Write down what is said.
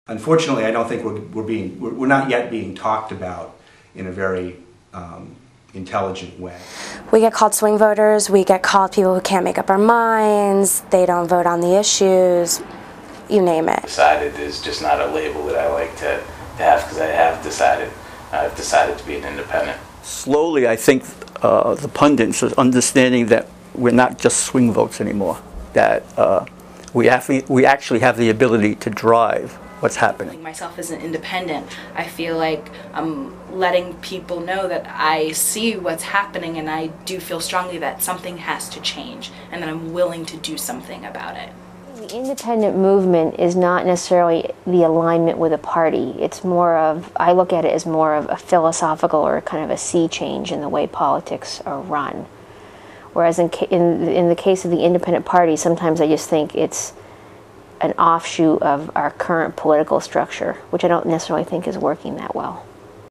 Unfortunately, I don't think we're not yet being talked about in a very intelligent way. We get called swing voters, we get called people who can't make up our minds, they don't vote on the issues, you name it. Decided is just not a label that I like to have, because I've decided to be an independent. Slowly, I think the pundits are understanding that we're not just swing votes anymore, that we actually have the ability to drive what's happening. Myself as an independent, I feel like I'm letting people know that I see what's happening, and I do feel strongly that something has to change and that I'm willing to do something about it. The independent movement is not necessarily the alignment with a party. It's more of, I look at it as more of a philosophical or kind of a sea change in the way politics are run. Whereas in the case of the independent party, sometimes I just think it's an offshoot of our current political structure, which I don't necessarily think is working that well.